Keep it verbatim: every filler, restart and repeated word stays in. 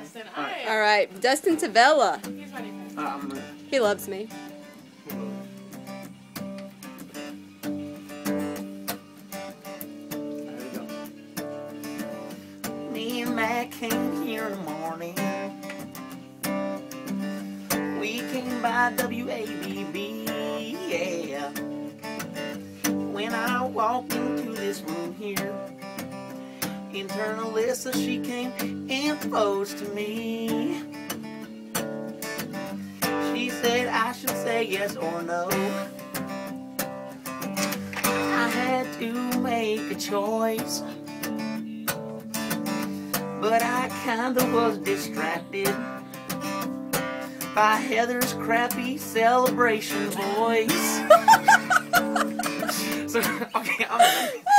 Dustin. Hi. All right, Dustin Tavella. He's ready. Um, He loves me. there we go. Me and Matt came here in the morning. We came by W A B B, yeah. When I walked into this room here, intern Alyssa, she came and proposed to me. She said I should say yes or no. I had to make a choice, but I kinda was distracted by Heather's crappy celebration voice. So, okay, I'm